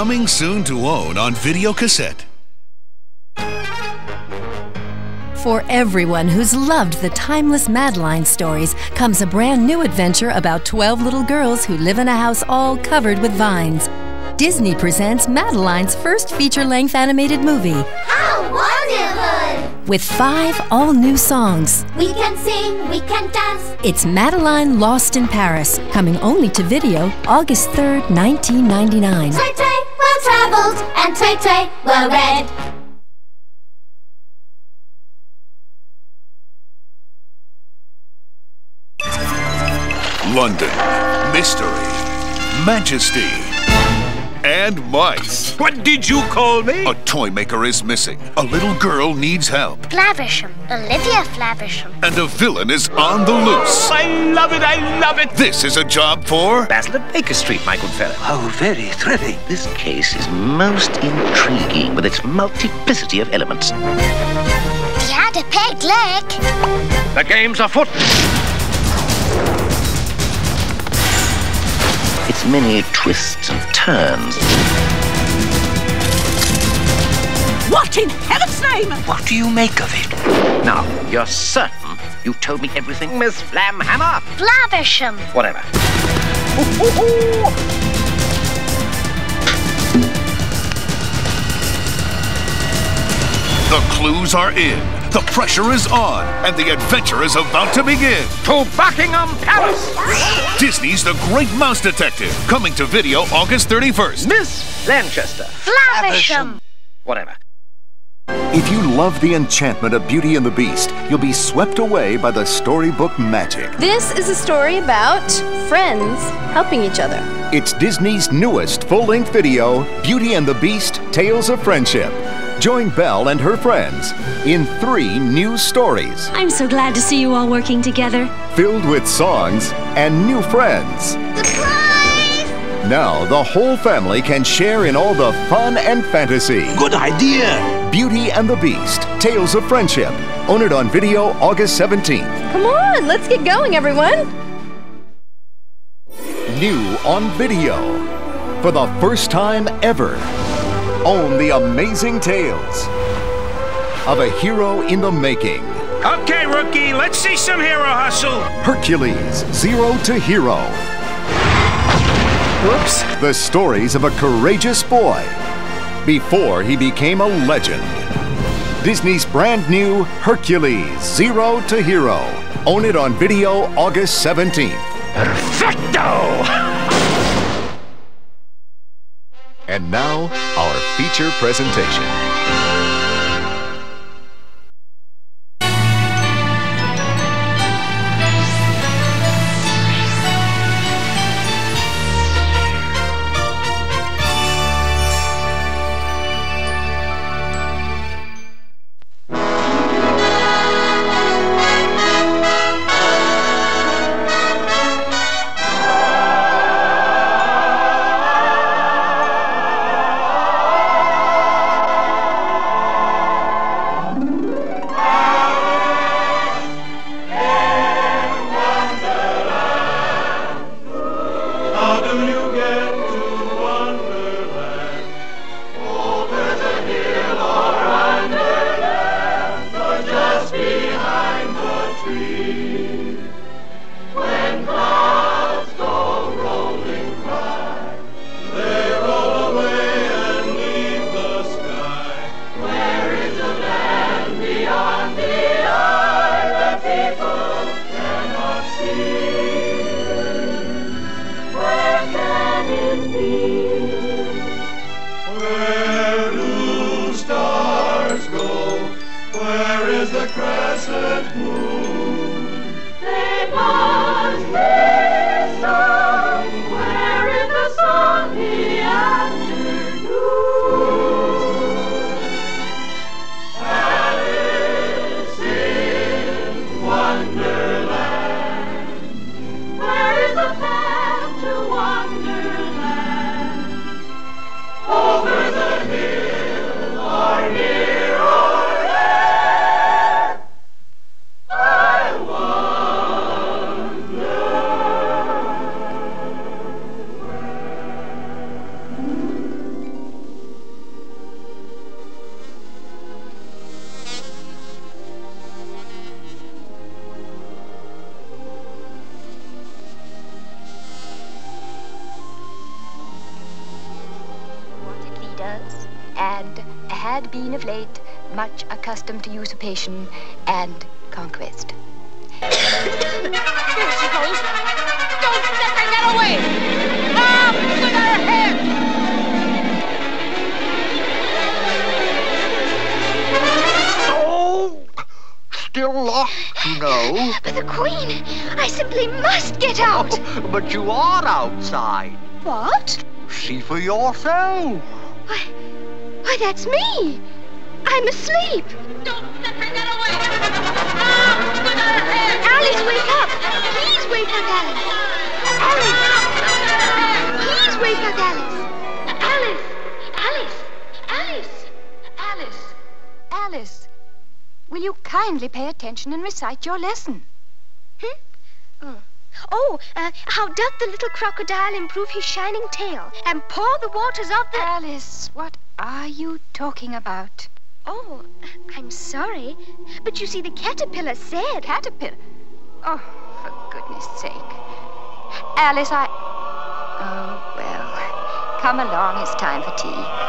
Coming soon to own on video cassette. For everyone who's loved the timeless Madeline stories comes a brand new adventure about 12 little girls who live in a house all covered with vines. Disney presents Madeline's first feature-length animated movie. How wonderful! With 5 all-new songs. We can sing, we can dance. It's Madeline Lost in Paris, coming only to video August 3rd, 1999. Tay Tay, well-traveled, and Tay Tay, well-read. London, mystery, majesty, and mice. What did you call me? A toy maker is missing. A little girl needs help. Flaversham, Olivia Flaversham. And a villain is on the loose. I love it, I love it. This is a job for Basil at Baker Street, my good fellow. Oh, very thrilling. This case is most intriguing with its multiplicity of elements. He had a peg leg. The game's afoot. Its many twists and turns. What in heaven's name? What do you make of it? Now, you're certain you told me everything, Miss Flamhammer? Flaversham. Whatever. The clues are in, the pressure is on, and the adventure is about to begin. To Buckingham Palace. Disney's The Great Mouse Detective, coming to video August 31st. Miss Lanchester. Flaversham. Whatever. If you love the enchantment of Beauty and the Beast, you'll be swept away by the storybook magic. This is a story about friends helping each other. It's Disney's newest full-length video, Beauty and the Beast, Tales of Friendship. Join Belle and her friends in 3 new stories. I'm so glad to see you all working together. Filled with songs and new friends. Surprise! Now the whole family can share in all the fun and fantasy. Good idea. Beauty and the Beast, Tales of Friendship. Own it on video August 17th. Come on, let's get going, everyone. New on video. For the first time ever. Own the amazing tales of a hero in the making. Okay, rookie, let's see some hero hustle. Hercules, Zero to Hero. Whoops. The stories of a courageous boy before he became a legend. Disney's brand new Hercules, Zero to Hero. Own it on video August 17th. Perfecto! And now, our feature presentation. had been of late much accustomed to usurpation and conquest. There she goes. Don't let her get away. Up with her head. Oh, still lost, you know. But the Queen, I simply must get out. Oh, but you are outside. What? See for yourself. Why, that's me. I'm asleep. Don't let her get away. Up with her head. Alice, wake up. Please wake up, Alice. Alice. Please wake up, Alice. Alice. Alice. Alice. Alice. Alice, will you kindly pay attention and recite your lesson? How doth the little crocodile improve his shining tail and pour the waters of the... Alice, what are you talking about? Oh, I'm sorry. But you see, the caterpillar said... Caterpillar? Oh, for goodness sake. Alice, Oh, well. Come along, it's time for tea.